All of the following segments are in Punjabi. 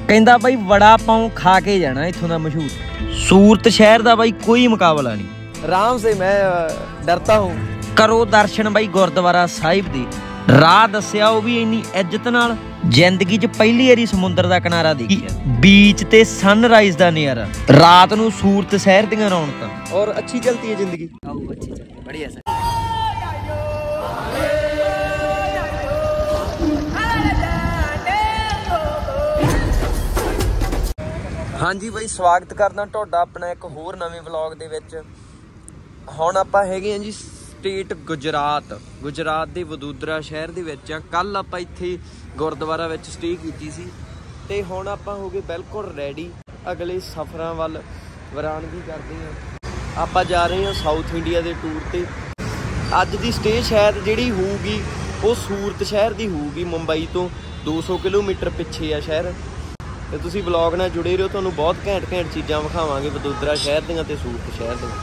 ਕਹਿੰਦਾ ਬਾਈ ਵੜਾ ਪਾਉ ਖਾ ਕੇ ਜਾਣਾ ਇੱਥੋਂ ਦਾ ਮਸ਼ਹੂਰ। ਸੂਰਤ ਸ਼ਹਿਰ ਦਾ ਬਾਈ ਕੋਈ ਮੁਕਾਬਲਾ ਨਹੀਂ। आराम से मैं डरता हूँ। ਕਰੋ ਦਰਸ਼ਨ ਬਾਈ ਗੁਰਦੁਆਰਾ ਸਾਹਿਬ ਦੇ। ਰਾਹ ਦੱਸਿਆ ਉਹ ਵੀ ਇੰਨੀ ਇੱਜ਼ਤ ਨਾਲ। ਜ਼ਿੰਦਗੀ 'ਚ ਪਹਿਲੀ ਵਾਰੀ ਸਮੁੰਦਰ ਦਾ ਕਿਨਾਰਾ ਦੇਖਿਆ, ਬੀਚ ਤੇ ਸਨਰਾਈਜ਼ ਦਾ ਨਜ਼ਾਰਾ, ਰਾਤ ਨੂੰ ਸੂਰਤ ਸ਼ਹਿਰ ਦੀਆਂ ਰੌਣਕਾਂ। और अच्छी चलती है जिंदगी, अच्छी चलती है, बढ़िया सर। ਹਾਂਜੀ ਬਾਈ, ਸਵਾਗਤ ਕਰਦਾ ਤੁਹਾਡਾ ਆਪਣਾ ਇੱਕ ਹੋਰ ਨਵੇਂ ਵਲੌਗ ਦੇ ਵਿੱਚ। ਹੁਣ ਆਪਾਂ ਹੈਗੇ ਹਾਂ ਜੀ ਸਟੇਟ ਗੁਜਰਾਤ ਦੇ ਵਡੋਦਰਾ ਸ਼ਹਿਰ ਦੇ ਵਿੱਚ ਆ। ਕੱਲ ਆਪਾਂ ਇੱਥੇ ਗੁਰਦੁਆਰਾ ਵਿੱਚ ਸਟੇ ਕੀਤੀ ਸੀ ਤੇ ਹੁਣ ਆਪਾਂ ਹੋ ਗਏ ਬਿਲਕੁਲ ਰੈਡੀ ਅਗਲੇ ਸਫ਼ਰਾਂ ਵੱਲ ਵਰਾਨਗੀ ਕਰਦੇ ਹਾਂ। ਆਪਾਂ ਜਾ ਰਹੇ ਹਾਂ ਸਾਊਥ ਇੰਡੀਆ ਦੇ ਟੂਰ ਤੇ। ਅੱਜ ਦੀ ਸਟੇ ਸ਼ਾਇਦ ਜਿਹੜੀ ਹੋਊਗੀ ਉਹ ਸੂਰਤ ਸ਼ਹਿਰ ਦੀ ਹੋਊਗੀ। ਮੁੰਬਈ ਤੋਂ 200 ਕਿਲੋਮੀਟਰ ਪਿੱਛੇ ਆ ਸ਼ਹਿਰ। ਤੇ ਤੁਸੀਂ ਵਲੌਗ ਨਾਲ ਜੁੜੇ ਰਹੋ, ਤੁਹਾਨੂੰ ਬਹੁਤ ਘੈਂਟ ਚੀਜ਼ਾਂ ਵਿਖਾਵਾਂਗੇ ਵਡੋਦਰਾ ਸ਼ਹਿਰ ਦੀਆਂ ਤੇ ਸੂਰਤ ਸ਼ਹਿਰ ਦੀਆਂ।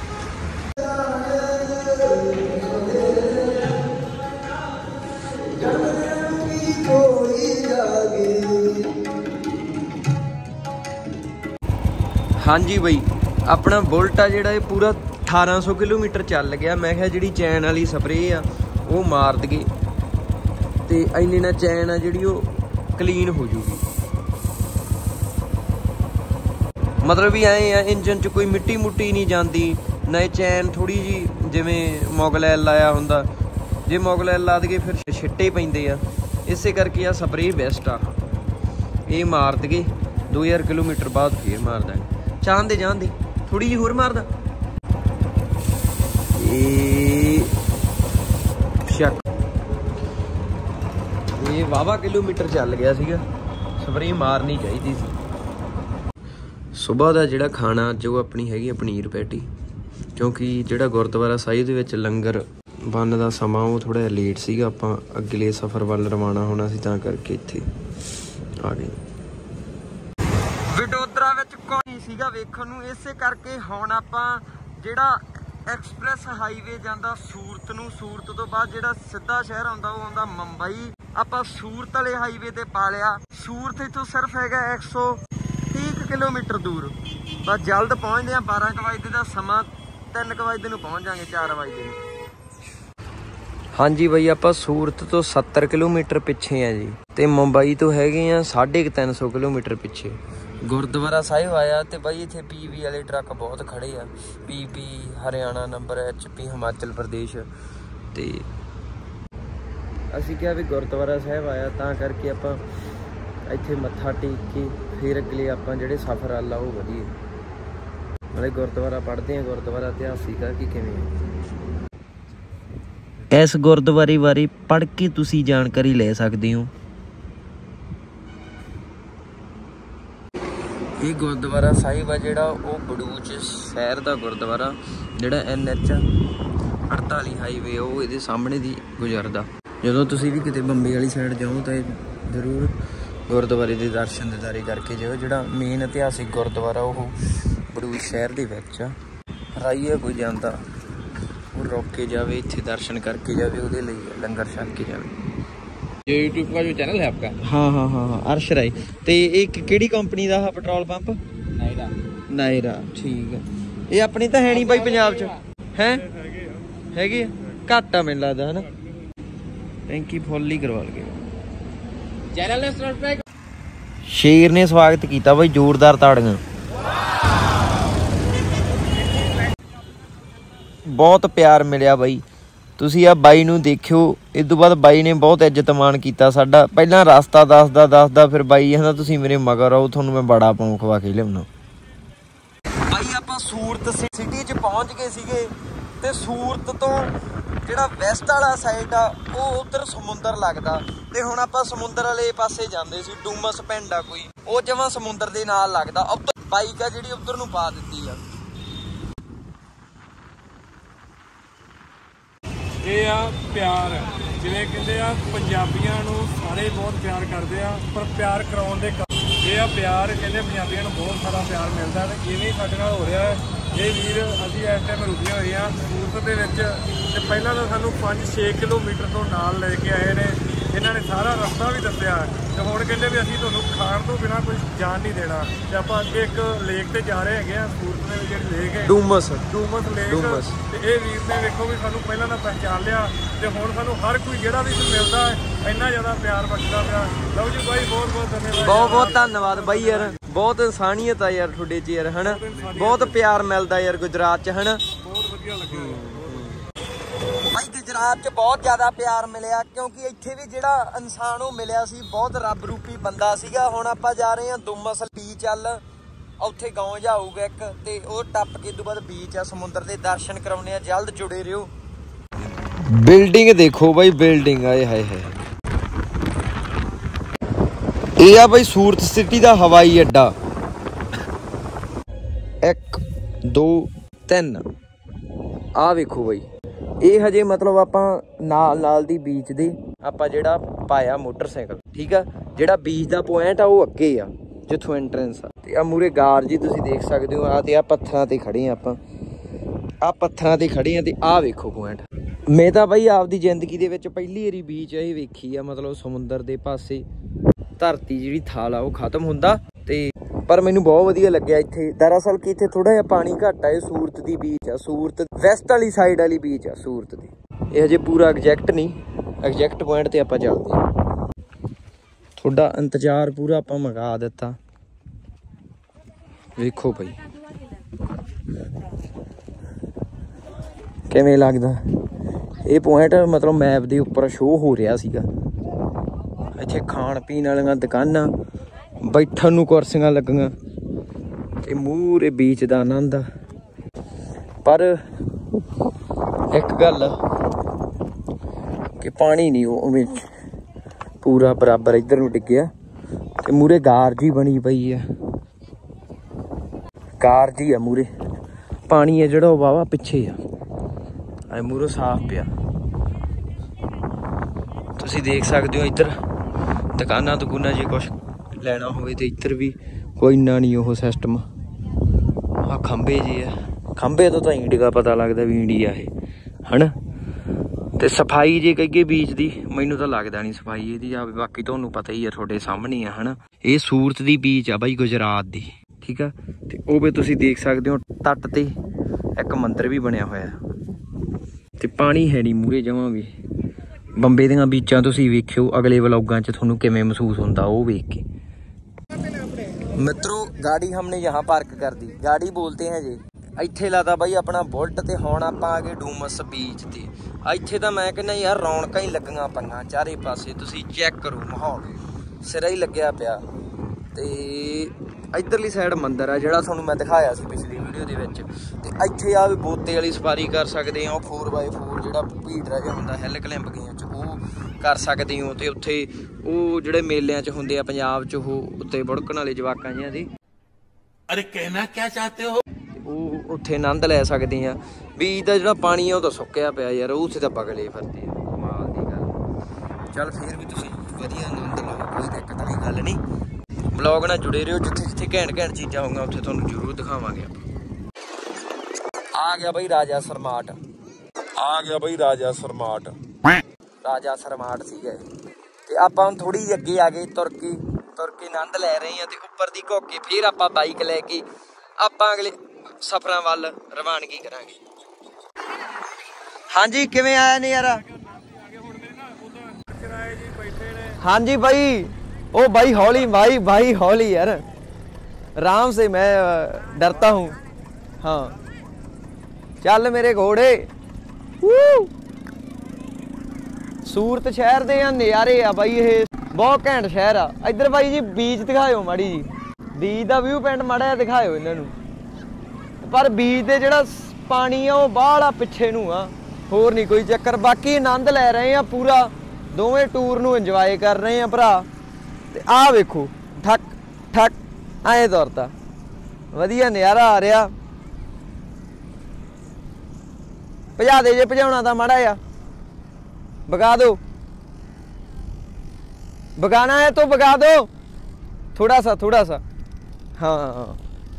ਹਾਂਜੀ ਬਈ, ਆਪਣਾ ਬੁਲਟ ਆ ਜਿਹੜਾ ਇਹ ਪੂਰਾ 1800 ਕਿਲੋਮੀਟਰ ਚੱਲ ਗਿਆ। ਮੈਂ ਕਿਹਾ ਜਿਹੜੀ ਚੈਨ ਵਾਲੀ ਸਪਰੇਅ ਆ ਉਹ ਮਾਰ ਦਈਏ ਤੇ ਇੰਨੇ ਨਾਲ ਚੈਨ ਆ ਜਿਹੜੀ ਉਹ ਕਲੀਨ ਹੋ ਜੂਗੀ। ਮਤਲਬ ਵੀ ਐਂ ਆ ਇੰਜਨ 'ਚ ਕੋਈ ਮਿੱਟੀ ਮੁੱਟੀ ਨਹੀਂ ਜਾਂਦੀ, ਨਾ ਇਹ ਚੈਨ ਥੋੜ੍ਹੀ ਜਿਹੀ ਜਿਵੇਂ ਮੋਗਲੈਲ ਲਾਇਆ ਹੁੰਦਾ, ਜੇ ਮੋਗਲੈਲ ਲਾ ਦਈਏ ਫਿਰ ਛਿੱਟੇ ਪੈਂਦੇ ਆ। ਇਸੇ ਕਰਕੇ ਆ ਸਪਰੇਅ ਬੈਸਟ ਆ। ਇਹ ਮਾਰ ਦਈਏ 2000 ਕਿਲੋਮੀਟਰ ਬਾਅਦ ਫੇਰ ਮਾਰ ਦਾਂਗੇ। ਚਾਹੁੰਦੇ ਜਾਂਦੇ ਥੋੜ੍ਹੀ ਜਿਹੀ ਹੋਰ ਮਾਰਦਾ। ਇਹ ਸ਼ੱਕ ਇਹ ਵਾਹਵਾ ਕਿਲੋਮੀਟਰ ਚੱਲ ਗਿਆ ਸੀਗਾ। ਸਪਰੇਅ ਮਾਰਨੀ ਚਾਹੀਦੀ ਸੀ। ਸੁਬਾਹ ਦਾ ਜਿਹੜਾ ਖਾਣਾ ਜੋ ਆਪਣੀ ਹੈਗੀ ਆ ਪਨੀਰ ਪੈਟੀ, ਕਿਉਂਕਿ ਜਿਹੜਾ ਗੁਰਦੁਆਰਾ ਸਾਹਿਬ ਦੇ ਵਿੱਚ ਲੰਗਰ ਬਣਨ ਦਾ ਸਮਾਂ ਉਹ ਥੋੜ੍ਹਾ ਜਿਹਾ ਲੇਟ ਸੀਗਾ। ਆਪਾਂ ਅਗਲੇ ਸਫ਼ਰ ਵੱਲ ਰਵਾਨਾ ਹੋਣਾ ਸੀ ਤਾਂ ਕਰਕੇ ਇੱਥੇ ਆ ਗਏ। ਵਡੋਦਰਾ ਵਿੱਚ ਕੋਈ ਨਹੀਂ ਸੀਗਾ ਵੇਖਣ ਨੂੰ, ਇਸੇ ਕਰਕੇ ਹੁਣ ਆਪਾਂ ਜਿਹੜਾ ਐਕਸਪ੍ਰੈਸ ਹਾਈਵੇ ਜਾਂਦਾ ਸੂਰਤ ਨੂੰ, ਸੂਰਤ ਤੋਂ ਬਾਅਦ ਜਿਹੜਾ ਸਿੱਧਾ ਸ਼ਹਿਰ ਆਉਂਦਾ ਉਹ ਆਉਂਦਾ ਮੁੰਬਈ। ਆਪਾਂ ਸੂਰਤ ਵਾਲੇ ਹਾਈਵੇ ਤੇ ਪਾ ਲਿਆ। ਸੂਰਤ ਇੱਥੋਂ ਸਿਰਫ ਹੈਗਾ 130 ਕਿਲੋਮੀਟਰ ਦੂਰ। ਬਸ ਜਲਦ ਪਹੁੰਚਦੇ ਹਾਂ। 12 ਕੁ ਵਜੇ ਦਾ ਸਮਾਂ, 3 ਕੁ ਵਜੇ ਨੂੰ ਪਹੁੰਚ ਜਾਵਾਂਗੇ, 4 ਵਜੇ ਨੂੰ। ਹਾਂਜੀ ਬਈ, ਆਪਾਂ ਸੂਰਤ ਤੋਂ 70 ਕਿਲੋਮੀਟਰ ਪਿੱਛੇ ਆ ਜੀ ਤੇ ਮੁੰਬਈ ਤੋਂ ਹੈਗੇ ਆ 350 ਕਿਲੋਮੀਟਰ ਪਿੱਛੇ। ਗੁਰਦੁਆਰਾ ਸਾਹਿਬ ਆਇਆ ਤੇ ਬਾਈ ਇੱਥੇ PV ਵਾਲੇ ਟਰੱਕ ਬਹੁਤ ਖੜੇ ਆ। PP Haryana number, HP Himachal Pradesh. ਤੇ ਅਸੀਂ ਕਿਹਾ ਵੀ ਗੁਰਦੁਆਰਾ ਸਾਹਿਬ ਆਇਆ ਤਾਂ ਕਰਕੇ ਆਪਾਂ ਇੱਥੇ ਮੱਥਾ ਟੇਕ ਕੇ ਫਿਰ ਅਗਲੇ ਆਪਾਂ ਜਿਹੜੇ ਸਫ਼ਰ ਵੱਲ ਆ ਉਹ ਵਧੀਆ। ਮਤਲਬ ਗੁਰਦੁਆਰਾ ਪੜ੍ਹਦੇ ਹਾਂ, ਗੁਰਦੁਆਰਾ ਇਤਿਹਾਸਿਕ ਆ ਕਿ ਕਿਵੇਂ। ਇਸ ਗੁਰਦੁਆਰੇ ਬਾਰੇ ਪੜ੍ਹ ਕੇ ਤੁਸੀਂ ਜਾਣਕਾਰੀ ਲੈ ਸਕਦੇ ਹੋ। ਇਹ ਗੁਰਦੁਆਰਾ ਸਾਹਿਬ ਆ ਜਿਹੜਾ ਉਹ ਬੜੂਚ ਸ਼ਹਿਰ ਦਾ ਗੁਰਦੁਆਰਾ, ਜਿਹੜਾ NH 48 ਹਾਈਵੇ ਉਹ ਇਹਦੇ ਸਾਹਮਣੇ ਦੀ ਗੁਜ਼ਰਦਾ। ਜਦੋਂ ਤੁਸੀਂ ਵੀ ਕਿਤੇ ਬੰਬੇ ਵਾਲੀ ਸਾਈਡ ਜਾਓ ਤਾਂ ਜ਼ਰੂਰ ਗੁਰਦੁਆਰੇ ਦੇ ਦਰਸ਼ਨ ਦਿਦਾਰੇ ਕਰਕੇ ਜਾਓ। ਜਿਹੜਾ ਮੇਨ ਇਤਿਹਾਸਿਕ ਗੁਰਦੁਆਰਾ ਉਹ ਬੜੂਚ ਸ਼ਹਿਰ ਦੇ ਵਿੱਚ ਆ। ਰਾਈਆ ਕੋਈ ਜਾਂਦਾ ਉਹ ਰੁਕ ਕੇ ਜਾਵੇ, ਇੱਥੇ ਦਰਸ਼ਨ ਕਰਕੇ ਜਾਵੇ, ਉਹਦੇ ਲਈ ਲੰਗਰ ਛਕ ਕੇ ਜਾਵੇ। ये यूट्यूब का जो चैनल है आपका? हाँ अर्श राय। ਤੇ ਇਹ ਕਿਹੜੀ ਕੰਪਨੀ ਦਾ ਆ ਪੈਟਰੋਲ ਪੰਪ? ਨਾਇਰਾ। ਠੀਕ ਆ। ਇਹ ਆਪਣੀ ਤਾਂ ਹੈ ਨਹੀਂ ਬਾਈ ਪੰਜਾਬ 'ਚ ਹੈ? ਹੈਗੇ ਆ, ਘੱਟ ਆ ਮੈਨੂੰ ਲੱਗਦਾ, ਹਨਾ। ਟੈਂਕੀ ਫੁੱਲ ਹੀ ਕਰਵਾ ਲਗੇ। चैनल ने सब्सक्राइब। ਸ਼ੇਰ ਨੇ ਸਵਾਗਤ ਕੀਤਾ ਬਾਈ, ਜ਼ੋਰਦਾਰ ਤਾੜੀਆਂ। ਬਹੁਤ ਪਿਆਰ ਮਿਲਿਆ ਬਾਈ। ਤੁਸੀਂ ਆ ਬਾਈ ਨੂੰ ਦੇਖਿਓ। ਇਸ ਤੋਂ ਬਾਅਦ ਬਾਈ ਨੇ ਬਹੁਤ ਇੱਜ਼ਤ ਮਾਣ ਕੀਤਾ ਸਾਡਾ। ਪਹਿਲਾਂ ਰਸਤਾ ਦੱਸਦਾ ਫਿਰ ਬਾਈ ਕਹਿੰਦਾ ਤੁਸੀਂ ਮੇਰੇ ਮਗਰ ਆਓ, ਤੁਹਾਨੂੰ ਮੈਂ ਬੜਾ ਪਾਉ ਖਵਾ ਕੇ ਲਿਆਉਣਾ। ਬਾਈ ਆਪਾਂ ਸੂਰਤ ਸਿਟੀ 'ਚ ਪਹੁੰਚ ਗਏ ਸੀਗੇ ਤੇ ਸੂਰਤ ਤੋਂ ਜਿਹੜਾ ਵੈਸਟ ਵਾਲਾ ਸਾਈਡ ਆ ਉਹ ਉੱਧਰ ਸਮੁੰਦਰ ਲੱਗਦਾ ਤੇ ਹੁਣ ਆਪਾਂ ਸਮੁੰਦਰ ਵਾਲੇ ਪਾਸੇ ਜਾਂਦੇ ਸੀ। ਡੂਮਸ ਪਿੰਡ ਆ ਕੋਈ, ਉਹ ਜਮਾਂ ਸਮੁੰਦਰ ਦੇ ਨਾਲ ਲੱਗਦਾ। ਉੱਧਰ ਬਾਈਕ ਆ ਜਿਹੜੀ ਉੱਧਰ ਨੂੰ ਪਾ ਦਿੱਤੀ ਆ। ਇਹ ਆ ਪਿਆਰ, ਜਿਵੇਂ ਕਹਿੰਦੇ ਆ ਪੰਜਾਬੀਆਂ ਨੂੰ ਸਾਰੇ ਬਹੁਤ ਪਿਆਰ ਕਰਦੇ ਆ, ਪਰ ਪਿਆਰ ਕਰਾਉਣ ਦੇ ਇਹ ਆ ਪਿਆਰ। ਕਹਿੰਦੇ ਪੰਜਾਬੀਆਂ ਨੂੰ ਬਹੁਤ ਸਾਰਾ ਪਿਆਰ ਮਿਲਦਾ ਤੇ ਇਵੇਂ ਸਾਡੇ ਨਾਲ ਹੋ ਰਿਹਾ ਹੈ। ਇਹ ਵੀਰ ਅਸੀਂ ਇਸ ਟਾਈਮ ਰੁਕੇ ਹੋਏ ਹਾਂ ਸੂਰਤ ਦੇ ਵਿੱਚ ਤੇ ਪਹਿਲਾਂ ਤਾਂ ਸਾਨੂੰ 5-6 ਕਿਲੋਮੀਟਰ ਤੋਂ ਨਾਲ ਲੈ ਕੇ ਆਏ ਨੇ ਇਹਨਾਂ ਨੇ ਸਾਰਾ ਰਸਤਾ ਵੀ ਦੱਸਿਆ ਤੇ ਹੁਣ ਕਹਿੰਦੇ ਵੀ ਅਸੀਂ ਤੁਹਾਨੂੰ ਖਾਣ ਤੋਂ ਬਿਨਾਂ ਕੋਈ ਜਾਣ ਨਹੀਂ ਦੇਣਾ। ਤੇ ਆਪਾਂ ਅੱਗੇ ਇੱਕ ਲੇਕ ਤੇ ਜਾ ਰਹੇ ਹੈਗੇ ਆ, ਸੂਰਤ ਦੇ ਜਿਹੜੀ ਲੇਕ ਹੈ ਡੂਮਸ ਲੇਕ। ਤੇ ਇਹ ਵੀਰ ਨੇ ਵੇਖੋ ਵੀ ਸਾਨੂੰ ਪਹਿਲਾਂ ਤਾਂ ਪਹਿਚਾਨ ਲਿਆ ਤੇ ਹੁਣ ਸਾਨੂੰ ਹਰ ਕੋਈ ਜਿਹੜਾ ਵੀ ਮਿਲਦਾ ਇੰਨਾ ਜ਼ਿਆਦਾ ਪਿਆਰ ਬਖਸ਼ਦਾ ਪਿਆ। ਲਓ ਜੀ ਬਾਈ, ਬਹੁਤ ਬਹੁਤ ਧੰਨਵਾਦ। ਬਹੁਤ ਧੰਨਵਾਦ ਬਾਈ ਯਾਰ, ਬਹੁਤ ਇਨਸਾਨੀਅਤ ਆ ਯਾਰ ਤੁਹਾਡੇ 'ਚ ਯਾਰ ਹਨਾ, ਬਹੁਤ ਪਿਆਰ ਮਿਲਦਾ ਯਾਰ ਗੁਜਰਾਤ 'ਚ ਹਨਾ। ਬਹੁਤ ਵਧੀਆ ਲੱਗਿਆ ਭਾਈ ਗੁਜਰਾਤ 'ਚ ਬਹੁਤ ਜ਼ਿਆਦਾ ਪਿਆਰ ਮਿਲਿਆ, ਕਿਉਂਕਿ ਇੱਥੇ ਵੀ ਜਿਹੜਾ ਇਨਸਾਨ ਉਹ ਮਿਲਿਆ ਸੀ ਬਹੁਤ ਰੱਬ ਰੂਪੀ ਬੰਦਾ ਸੀਗਾ। ਹੁਣ ਆਪਾਂ ਜਾ ਰਹੇ ਹਾਂ ਡੂਮਸ ਬੀਚ ਵੱਲ, ਉੱਥੇ ਗਾਉਂ ਜਾਊਗਾ ਇੱਕ, ਤੇ ਉਹ ਟੱਪ ਕੇ ਤੋਂ ਬਾਅਦ ਬੀਚ ਆ, ਸਮੁੰਦਰ ਦੇ ਦਰਸ਼ਨ ਕਰਾਉਣੇ ਆ। ਜਲਦ ਜੁੜੇ ਰਹੋ। ਬਿਲਡਿੰਗ ਦੇਖੋ ਬਾਈ, ਬਿਲਡਿੰਗ ਆਏ ਹਾਏ ਹਾਏ। ਇਹ ਆ ਬਾਈ ਸੂਰਤ ਸਿਟੀ ਦਾ ਹਵਾਈ ਅੱਡਾ। 1 2 3 ਆ ਵੇਖੋ ਬਾਈ, ਇਹ ਹਜੇ ਮਤਲਬ ਆਪਾਂ ਨਾਲ ਦੀ ਬੀਚ ਦੇ ਆਪਾਂ ਜਿਹੜਾ ਪਾਇਆ ਮੋਟਰਸਾਈਕਲ, ਠੀਕ ਆ। ਜਿਹੜਾ ਬੀਚ ਦਾ ਪੁਆਇੰਟ ਆ ਉਹ ਅੱਗੇ ਆ ਜਿੱਥੋਂ ਐਂਟਰੈਂਸ ਆ। ਤੇ ਆ ਮੂਰੇ ਗਾਰ ਜੀ ਤੁਸੀਂ ਦੇਖ ਸਕਦੇ ਹੋ। ਆ ਤੇ ਆ ਪੱਥਰਾਂ ਤੇ ਖੜੇ ਆ ਆਪਾਂ, ਆ ਪੱਥਰਾਂ ਤੇ ਖੜੇ ਆ ਤੇ ਆ ਵੇਖੋ ਪੁਆਇੰਟ। ਮੈਂ ਤਾਂ ਬਾਈ ਆਪਦੀ ਜ਼ਿੰਦਗੀ ਦੇ ਵਿੱਚ ਪਹਿਲੀ ਵਾਰੀ ਬੀਚ ਇਹ ਵੇਖੀ ਆ, ਮਤਲਬ ਸਮੁੰਦਰ ਦੇ ਪਾਸੇ ਧਰਤੀ ਜਿਹੜੀ ਥਾਲ ਆ ਉਹ ਖਤਮ ਹੁੰਦਾ। ਤੇ ਪਰ ਮੈਨੂੰ ਬਹੁਤ ਵਧੀਆ ਲੱਗਿਆ ਇੱਥੇ। ਦਰਅਸਲ ਕਿ ਇੱਥੇ ਥੋੜਾ ਜਿਹਾ ਪਾਣੀ ਘੱਟ ਆ। ਇਹ ਸੂਰਤ ਦੀ ਬੀਚ ਆ, ਸੂਰਤ ਵੈਸਟ ਵਾਲੀ ਸਾਈਡ ਵਾਲੀ ਬੀਚ ਆ ਸੂਰਤ ਦੀ। ਇਹ ਹਜੇ ਪੂਰਾ ਐਗਜ਼ੈਕਟ ਨਹੀਂ, ਐਗਜ਼ੈਕਟ ਪੁਆਇੰਟ ਤੇ ਆਪਾਂ ਚੱਲਦੇ ਹਾਂ। ਤੁਹਾਡਾ ਇੰਤਜ਼ਾਰ ਪੂਰਾ ਆਪਾਂ ਮੰਗਾ ਦਿੱਤਾ। ਵੇਖੋ ਭਾਈ ਕਿਵੇਂ ਲੱਗਦਾ ਇਹ ਪੁਆਇੰਟ, ਮਤਲਬ ਮੈਪ ਦੇ ਉੱਪਰ ਸ਼ੋਅ ਹੋ ਰਿਹਾ ਸੀਗਾ। ਇੱਥੇ ਖਾਣ ਪੀਣ ਵਾਲੀਆਂ ਦੁਕਾਨਾਂ, ਬੈਠਣ ਨੂੰ ਕੁਰਸੀਆਂ ਲੱਗੀਆਂ ਤੇ ਮੂਹਰੇ ਬੀਚ ਦਾ ਆਨੰਦ ਆ। ਪਰ ਇੱਕ ਗੱਲ ਕਿ ਪਾਣੀ ਨਹੀਂ ਉਹ ਉਵੇਂ ਪੂਰਾ ਬਰਾਬਰ ਇੱਧਰ ਨੂੰ ਡਿੱਗਿਆ ਤੇ ਮੂਹਰੇ ਗਾਰ ਜੀ ਬਣੀ ਪਈ ਆ, ਗਾਰ ਜੀ ਆ ਮੂਹਰੇ। ਪਾਣੀ ਹੈ ਜਿਹੜਾ ਉਹ ਵਾਹਵਾ ਪਿੱਛੇ ਆ, ਐ ਮੂਹਰੋਂ ਸਾਫ਼ ਪਿਆ। ਤੁਸੀਂ ਦੇਖ ਸਕਦੇ ਹੋ ਇੱਧਰ ਦੁਕਾਨਾਂ ਜੇ ਕੁਛ ਲੈਣਾ ਹੋਵੇ ਤੇ ਇੱਧਰ ਵੀ ਕੋਈ ਇੰਨਾ ਨਹੀਂ ਉਹ ਸਿਸਟਮ। ਆ ਖੰਭੇ ਜੇ ਆ, ਖੰਭੇ ਤੋਂ ਤਾਂ ਇੰਡੀਆ ਪਤਾ ਲੱਗਦਾ ਵੀ ਇੰਡੀਆ ਇਹ ਹਨਾ। ਤੇ ਸਫਾਈ ਜੇ ਕਹੀਏ ਬੀਚ ਦੀ, ਮੈਨੂੰ ਤਾਂ ਲੱਗਦਾ ਨਹੀਂ ਸਫਾਈ ਇਹਦੀ ਆ। ਬਾਕੀ ਤੁਹਾਨੂੰ ਪਤਾ ਹੀ ਆ, ਤੁਹਾਡੇ ਸਾਹਮਣੇ ਆ ਹਨਾ। ਇਹ ਸੂਰਤ ਦੀ ਬੀਚ ਆ ਬਾਈ, ਗੁਜਰਾਤ ਦੀ, ਠੀਕ ਆ। ਤੇ ਉਹ ਵੀ ਤੁਸੀਂ ਦੇਖ ਸਕਦੇ ਹੋ ਤੱਟ ਤੇ ਇੱਕ ਮੰਦਿਰ ਵੀ ਬਣਿਆ ਹੋਇਆ ਤੇ ਪਾਣੀ ਹੈ ਨਹੀਂ ਮੂਹਰੇ ਜਮਾਂ ਵੀ। ਬੰਬੇ ਦੀਆਂ ਬੀਚਾਂ ਤੁਸੀਂ ਵੇਖਿਓ ਅਗਲੇ ਵਲੋਗਾਂ 'ਚ ਤੁਹਾਨੂੰ ਕਿਵੇਂ ਮਹਿਸੂਸ ਹੁੰਦਾ ਉਹ ਵੇਖ ਕੇ। मित्रों गाड़ी हमने यहाँ पार्क कर दी, गाड़ी बोलते हैं जी। ਇੱਥੇ ਲਾਤਾ ਬਾਈ ਆਪਣਾ ਬੁਲਟ ਤੇ ਹੁਣ ਆਪਾਂ ਆ ਗਏ ਡੂਮਸ ਬੀਚ ਤੇ। ਇੱਥੇ ਤਾਂ ਮੈਂ ਕਹਿੰਦਾ ਯਾਰ ਰੌਣਕਾਂ ਹੀ ਲੱਗੀਆਂ ਪਈਆਂ ਚਾਰੇ ਪਾਸੇ। ਤੁਸੀਂ ਚੈੱਕ ਕਰੋ ਮਾਹੌਲ ਸਿਰਾ ਹੀ ਲੱਗਿਆ ਪਿਆ। ਤੇ ਇੱਧਰਲੀ ਸਾਈਡ ਮੰਦਿਰ ਆ ਜਿਹੜਾ ਤੁਹਾਨੂੰ ਮੈਂ ਦਿਖਾਇਆ ਸੀ ਪਿਛਲੀ ਵੀਡੀਓ ਦੇ ਵਿੱਚ। ਤੇ ਇੱਥੇ ਆ ਵੀ ਬੋਤੇ ਵਾਲੀ ਸਵਾਰੀ ਕਰ ਸਕਦੇ ਆ। ਉਹ 4x4 ਜਿਹੜਾ ਭੀੜਰਾ ਜਿਹਾ ਹੁੰਦਾ ਹਿੱਲ ਕਲੈਂਪ ਗਈਆਂ 'ਚ ਉਹ ਕਰ ਸਕਦੇ ਹੋ। ਤੇ ਉੱਥੇ ਉਹ ਜਿਹੜੇ ਮੇਲਿਆਂ 'ਚ ਹੁੰਦੇ ਆ ਪੰਜਾਬ 'ਚ ਉਹ ਉੱਤੇ ਬੁੜਕਣ ਵਾਲੇ ਜਵਾਕਾਂ ਜਿਹਾਂ ਦੀ। अरे कहना क्या चाहते हो? ਉਹ ਉੱਥੇ ਆਨੰਦ ਲੈ ਸਕਦੇ ਆ। ਬੀਚ ਦਾ ਜਿਹੜਾ ਪਾਣੀ ਆ ਉਹ ਤਾਂ ਸੁੱਕਿਆ ਪਿਆ ਯਾਰ, ਉੱਥੇ ਤਾਂ ਬਗਲੇ ਫਿਰਦੇ ਆ। ਕਮਾਲ ਦੀ ਗੱਲ। ਚੱਲ ਫੇਰ ਵੀ ਤੁਸੀਂ ਵਧੀਆ ਆਨੰਦ ਲਓ, ਕੋਈ ਦਿੱਕਤ ਵਾਲੀ ਗੱਲ ਨਹੀਂ। ਬਲੌਗ ਨਾਲ ਜੁੜੇ ਰਹੋ, ਜਿੱਥੇ ਜਿੱਥੇ ਘੈਂਟ ਘੈਂਟ ਚੀਜ਼ਾਂ ਹੋਊਗੀਆਂ ਉੱਥੇ ਤੁਹਾਨੂੰ ਜ਼ਰੂਰ ਦਿਖਾਵਾਂਗੇ ਆਪਾਂ। ਆ ਗਿਆ ਬਈ ਰਾਜਾ ਸਰਮਾਟ, ਆ ਗਿਆ ਬਈ ਰਾਜਾ ਸਰਮਾਟ। ਰਾਜਾ ਸਰਮਾਟ ਸੀਗਾ ਤੇ ਆਪਾਂ ਹੁਣ ਥੋੜੀ ਜਿਹੀ ਅੱਗੇ ਆ ਗਏ। ਤੁਰ ਕੇ ਆਨੰਦ ਲੈ ਰਹੇ ਹਾਂ। ਤੇ ਉੱਪਰ ਦੀ ਘੁੱਕ ਕੇ ਫੇਰ ਆਪਾਂ ਬਾਈਕ ਲੈ ਕੇ ਆਪਾਂ ਅਗਲੇ ਸਫ਼ਰਾਂ ਵੱਲ ਰਵਾਨਗੀ ਕਰਾਂਗੇ। ਹਾਂਜੀ ਕਿਵੇਂ ਆਇਆ ਨੇ ਯਾਰ? ਹਾਂਜੀ ਬਾਈ, ओ भाई हौली भाई हौली यार, आराम से, मैं डरता हूँ। हाँ चल मेरे घोड़े। सूरत शहर दे नज़ारे आ बाई, ये बहुत घैंट शहर आ। इधर बाई जी बीच दिखाओ माड़ी जी, बीच का व्यू पॉइंट माड़ा जिहा दिखाओ इन्हों। पर बीच दे जिहड़ा पानी आ वो बाहला पिछे नूं आ, होर नहीं कोई चक्कर। बाकी आनंद लै रहे हैं पूरा, दोवें टूर नूं इंजॉय कर रहे हैं भरा। ते आ वेखो ठक ठक ऐ तुरता, वधिया नज़ारा आ रहा। भजा दे जे भजाउणा तां माड़ा जिहा भगा दो, भगाना है तो भगा दो थोड़ा सा। हाँ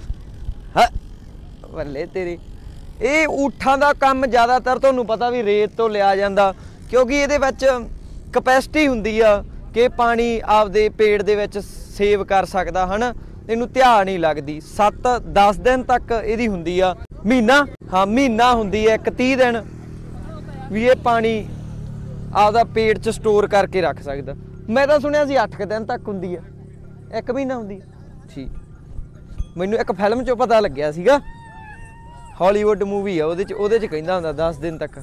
बल्ले तेरे। ये ऊठां दा काम ज़्यादातर तुहानूं पता भी रेत तो लिया जांदा, क्योंकि इहदे विच ਕਪੈਸਿਟੀ ਹੁੰਦੀ ਆ ਕਿ ਪਾਣੀ ਆਪਦੇ ਪੇਟ ਦੇ ਵਿੱਚ ਸੇਵ ਕਰ ਸਕਦਾ ਹਨਾ। ਇਹਨੂੰ ਧਿਆਨ ਨਹੀਂ ਲੱਗਦੀ। 7-10 ਦਿਨ ਤੱਕ ਇਹਦੀ ਹੁੰਦੀ ਆ, ਮਹੀਨਾ, ਹਾਂ ਮਹੀਨਾ ਹੁੰਦੀ ਹੈ, 30 ਦਿਨ ਵੀ ਇਹ ਪਾਣੀ ਆਪਦਾ ਪੇਟ 'ਚ ਸਟੋਰ ਕਰਕੇ ਰੱਖ ਸਕਦਾ। ਮੈਂ ਤਾਂ ਸੁਣਿਆ ਸੀ 8 ਦਿਨ ਤੱਕ ਹੁੰਦੀ ਆ, 1 ਮਹੀਨਾ ਹੁੰਦੀ ਆ। ਠੀਕ, ਮੈਨੂੰ ਇੱਕ ਫਿਲਮ 'ਚੋਂ ਪਤਾ ਲੱਗਿਆ ਸੀਗਾ, ਹਾਲੀਵੁੱਡ ਮੂਵੀ ਆ, ਉਹਦੇ 'ਚ ਕਹਿੰਦਾ ਹੁੰਦਾ 10 ਦਿਨ ਤੱਕ।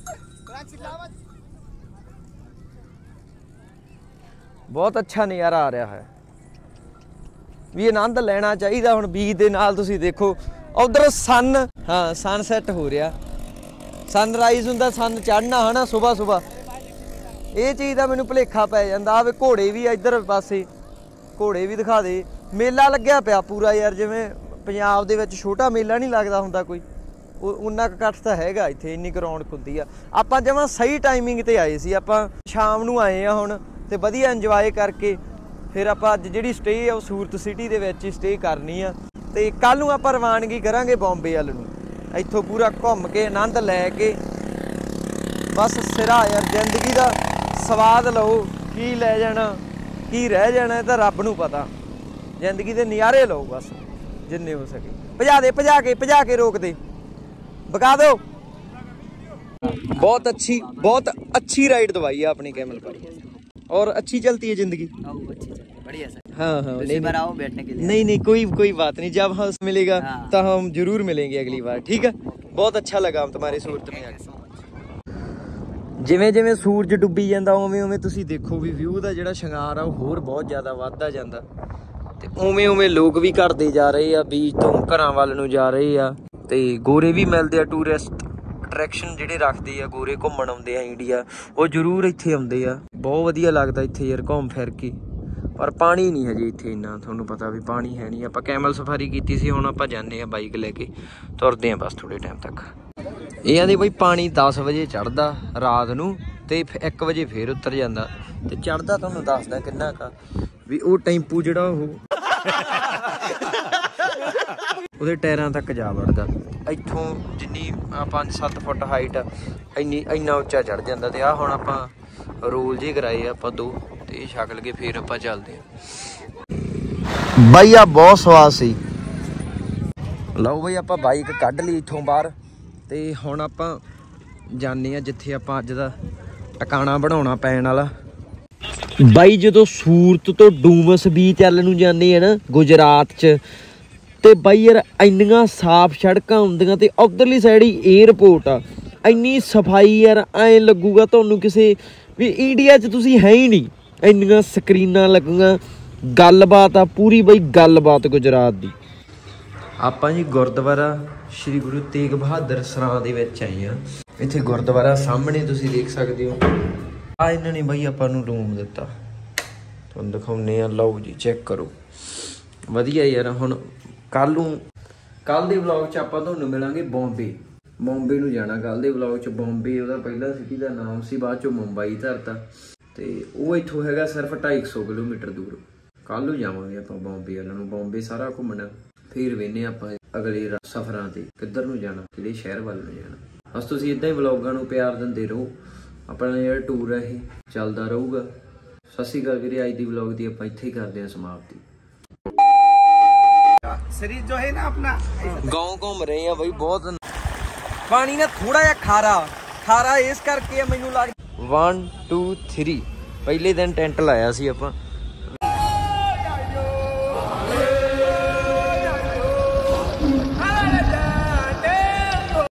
ਬਹੁਤ ਅੱਛਾ ਨਜ਼ਾਰਾ ਆ ਰਿਹਾ ਹੈ ਵੀ ਆਨੰਦ ਲੈਣਾ ਚਾਹੀਦਾ। ਹੁਣ ਬੀਚ ਦੇ ਨਾਲ ਤੁਸੀਂ ਦੇਖੋ ਉਧਰ ਸਨਸੈਟ ਹੋ ਰਿਹਾ, ਸਨਰਾਈਜ਼ ਹੁੰਦਾ, ਸਨ ਚੜ੍ਹਨਾ ਹਨਾ ਸੁਬਾਹ। ਇਹ ਚੀਜ਼ ਦਾ ਮੈਨੂੰ ਭੁਲੇਖਾ ਪੈ ਜਾਂਦਾ। ਆਵੇ ਘੋੜੇ ਵੀ ਇੱਧਰ ਪਾਸੇ, ਘੋੜੇ ਵੀ ਦਿਖਾ ਦੇ। ਮੇਲਾ ਲੱਗਿਆ ਪਿਆ ਪੂਰਾ ਯਾਰ, ਜਿਵੇਂ ਪੰਜਾਬ ਦੇ ਵਿੱਚ ਛੋਟਾ ਮੇਲਾ ਨਹੀਂ ਲੱਗਦਾ ਹੁੰਦਾ ਕੋਈ, ਉਨਾ ਕੁ ਇਕੱਠ ਤਾਂ ਹੈਗਾ ਇੱਥੇ, ਇੰਨੀ ਕੁ ਰੌਣਕ ਹੁੰਦੀ ਆ। ਆਪਾਂ ਜਮਾਂ ਸਹੀ ਟਾਈਮਿੰਗ ਤੇ ਆਏ ਸੀ, ਆਪਾਂ ਸ਼ਾਮ ਨੂੰ ਆਏ ਆ ਹੁਣ, ਤੇ ਵਧੀਆ ਇੰਜੋਏ ਕਰਕੇ ਫਿਰ ਆਪਾਂ ਅੱਜ ਜਿਹੜੀ ਸਟੇ ਆ ਉਹ ਸੂਰਤ ਸਿਟੀ ਦੇ ਵਿੱਚ ਹੀ ਸਟੇ ਕਰਨੀ ਆ। ਤੇ ਕੱਲ ਨੂੰ ਆਪਾਂ ਰਵਾਨਗੀ ਕਰਾਂਗੇ ਬੰਬੇ ਵੱਲ ਨੂੰ। ਇੱਥੋਂ ਪੂਰਾ ਘੁੰਮ ਕੇ ਆਨੰਦ ਲੈ ਕੇ ਬਸ ਸਿਰਾ ਯਾਰ, ਜ਼ਿੰਦਗੀ ਦਾ ਸਵਾਦ ਲਓ। ਕੀ ਲੈ ਜਾਣਾ ਕੀ ਰਹਿ ਜਾਣਾ ਇਹ ਤਾਂ ਰੱਬ ਨੂੰ ਪਤਾ। ਜ਼ਿੰਦਗੀ ਦੇ ਨਜ਼ਾਰੇ ਲਓ ਬਸ ਜਿੰਨੇ ਹੋ ਸਕੇ। ਭਜਾ ਕੇ ਰੋਕ ਦੇ, ਬਕਾ ਦੋ। बहुत अच्छी राइड दवाई है अपनी कैमल पर, और अच्छी चलती है जिंदगी। अच्छी बढ़िया सर। हाँ दूसरी बार आओ बैठने के लिए। नहीं कोई बात नहीं, जब हम मिलेगा तो हम जरूर मिलेंगे अगली बार, ठीक है। बहुत अच्छा लगा हम तुम्हारी सूरत में आके। ਜਿਵੇਂ ਜਿਵੇਂ ਸੂਰਜ ਡੁੱਬੀ ਜਾਂਦਾ ਉਵੇਂ ਉਵੇਂ ਤੁਸੀਂ ਦੇਖੋ ਵੀ ਵਿਊ ਦਾ ਜਿਹੜਾ ਸ਼ਿੰਗਾਰ ਆ ਉਹ ਹੋਰ ਬਹੁਤ ਜ਼ਿਆਦਾ ਵੱਧਦਾ ਜਾਂਦਾ, ਤੇ ਉਵੇਂ ਉਵੇਂ ਲੋਕ ਵੀ ਘਟਦੇ ਜਾ ਰਹੇ ਆ, ਬੀਚ ਤੋਂ ਘਰਾਂ ਵੱਲ ਨੂੰ ਜਾ ਰਹੇ ਆ, ਤੇ ਗੋਰੇ ਵੀ ਮਿਲਦੇ ਆ। ਟੂਰਿਸਟ ਅਟਰੈਕਸ਼ਨ ਜਿਹੜੇ ਰੱਖਦੇ ਆ, ਗੋਰੇ ਘੁੰਮਣ ਆਉਂਦੇ ਆ ਇੰਡੀਆ, ਉਹ ਜ਼ਰੂਰ ਇੱਥੇ ਆਉਂਦੇ ਆ। ਬਹੁਤ ਵਧੀਆ ਲੱਗਦਾ ਇੱਥੇ ਯਾਰ ਘੁੰਮ ਫਿਰ ਕੇ, ਪਰ ਪਾਣੀ ਨਹੀਂ ਹਜੇ ਇੱਥੇ ਇੰਨਾ, ਤੁਹਾਨੂੰ ਪਤਾ ਵੀ ਪਾਣੀ ਹੈ ਨਹੀਂ। ਆਪਾਂ ਕੈਮਲ ਸਫਾਰੀ ਕੀਤੀ ਸੀ, ਹੁਣ ਆਪਾਂ ਜਾਂਦੇ ਆ ਬਾਈਕ ਲੈ ਕੇ, ਤੁਰਦੇ ਆ ਬਸ ਥੋੜੇ ਟਾਈਮ ਤੱਕ। ਇਹ ਆਂਦੇ ਬਈ ਪਾਣੀ 10 ਵਜੇ ਚੜ੍ਹਦਾ ਰਾਤ ਨੂੰ, ਤੇ 1 ਵਜੇ ਫੇਰ ਉਤਰ ਜਾਂਦਾ, ਤੇ ਚੜ੍ਹਦਾ ਤੁਹਾਨੂੰ ਦੱਸਦਾ ਕਿੰਨਾ ਕਾ ਵੀ ਉਹ ਟੈਂਪੂ ਜਿਹੜਾ ਉਹ ਉਹਦੇ ਟਾਇਰਾਂ ਤੱਕ ਜਾ ਵੜਦਾ। ਇੱਥੋਂ ਜਿੰਨੀ 5-7 ਫੁੱਟ ਹਾਈਟ ਇੰਨਾ ਉੱਚਾ ਚੜ੍ਹ ਜਾਂਦਾ। ਤੇ ਆਹ ਹੁਣ ਆਪਾਂ ਰੋਲ ਜੇ ਕਰਾਏ ਆਪਾਂ 2, ਤੇ ਇਹ ਛਕ ਕੇ ਫੇਰ ਆਪਾਂ ਚੱਲਦੇ ਆ। ਬਾਈ ਆ ਬਹੁਤ ਸਵਾਦ ਸੀ। ਲਓ ਬਈ ਆਪਾਂ ਬਾਈਕ ਕੱਢ ਲਈ ਇੱਥੋਂ ਬਾਹਰ, ਤੇ ਹੁਣ ਆਪਾਂ ਜਾਂਦੇ ਆ ਜਿੱਥੇ ਆਪਾਂ ਅੱਜ ਦਾ ਟਿਕਾਣਾ ਬਣਾਉਣਾ ਪੈਣ ਵਾਲਾ। ਬਾਈ ਜਦੋਂ ਸੂਰਤ ਤੋਂ ਡੂਮਸ ਬੀਚ ਵੱਲ ਨੂੰ ਜਾਂਦੇ ਆ ਨਾ ਗੁਜਰਾਤ 'ਚ, ਤੇ ਬਾਈ ਯਾਰ ਇੰਨੀਆਂ ਸਾਫ਼ ਸੜਕਾਂ ਹੁੰਦੀਆਂ, ਤੇ ਉੱਧਰਲੀ ਸਾਈਡ ਹੀ ਏਅਰਪੋਰਟ ਆ। ਇੰਨੀ ਸਫਾਈ ਯਾਰ, ਐਂ ਲੱਗੂਗਾ ਤੁਹਾਨੂੰ ਕਿਸੇ ਵੀ ਇੰਡੀਆ 'ਚ ਤੁਸੀਂ ਹੈ ਹੀ ਨਹੀਂ। ਇੰਨੀਆਂ ਸਕਰੀਨਾਂ ਲੱਗੀਆਂ, ਗੱਲਬਾਤ ਆ ਪੂਰੀ ਬਾਈ, ਗੱਲਬਾਤ ਗੁਜਰਾਤ ਦੀ। ਆਪਾਂ ਜੀ ਗੁਰਦੁਆਰਾ ਸ਼੍ਰੀ ਗੁਰੂ ਤੇਗ ਬਹਾਦਰ ਸਰਾਂ ਦੇ ਵਿੱਚ ਆਏ ਆ। ਇੱਥੇ ਗੁਰਦੁਆਰਾ ਸਾਹਮਣੇ ਤੁਸੀਂ ਦੇਖ ਸਕਦੇ ਹੋ। ਆ ਇਹਨਾਂ ਨੇ ਬਾਈ ਆਪਾਂ ਨੂੰ ਰੂਮ ਦਿੱਤਾ, ਤੁਹਾਨੂੰ ਦਿਖਾਉਂਦੇ ਆ। ਲਓ ਜੀ ਚੈੱਕ ਕਰੋ, ਵਧੀਆ ਯਾਰ। ਹੁਣ ਕੱਲ ਦੇ ਵਲੌਗ 'ਚ ਆਪਾਂ ਤੁਹਾਨੂੰ ਮਿਲਾਂਗੇ ਬੰਬੇ ਨੂੰ ਜਾਣਾ ਕੱਲ ਦੇ ਵਲੌਗ 'ਚ। ਬੰਬੇ ਉਹਦਾ ਪਹਿਲਾ ਸਿਟੀ ਦਾ ਨਾਮ ਸੀ, ਬਾਅਦ 'ਚੋਂ ਮੁੰਬਈ ਧਰਤਾ, ਤੇ ਉਹ ਇੱਥੋਂ ਹੈਗਾ ਸਿਰਫ 250 ਕਿਲੋਮੀਟਰ ਦੂਰ। ਕੱਲ ਨੂੰ ਜਾਵਾਂਗੇ ਆਪਾਂ ਬੰਬੇ ਵੱਲ ਨੂੰ। ਬੰਬੇ ਸਾਰਾ ਘੁੰਮਣਾ, ਫਿਰ ਵੇਖਦੇ ਆਪਾਂ ਅਗਲੇ ਸਫ਼ਰਾਂ ਤੇ ਕਿੱਧਰ ਨੂੰ ਜਾਣਾ, ਕਿਹੜੇ ਸ਼ਹਿਰ ਵੱਲ ਨੂੰ ਜਾਣਾ। ਬਸ ਤੁਸੀਂ ਇੱਦਾਂ ਹੀ ਵਲੌਗਾਂ ਨੂੰ ਪਿਆਰ ਦਿੰਦੇ ਰਹੋ, ਆਪਣਾ ਜਿਹੜਾ ਟੂਰ ਹੈ ਇਹ ਚੱਲਦਾ ਰਹੂਗਾ। ਸਤਿ ਸ਼੍ਰੀ ਅਕਾਲ ਵੀਰੇ, ਅੱਜ ਦੀ ਵਲੌਗ ਦੀ ਆਪਾਂ ਇੱਥੇ ਹੀ ਕਰਦੇ ਹਾਂ ਸਮਾਪਤੀ। शरीर जो है ना अपना गाँव घूम रहे हैं भाई, बहुत पानी ना थोड़ा जिहा खारा इस करके मैनू लग 1 2 3 पहले दिन टेंट लाया सी आपां।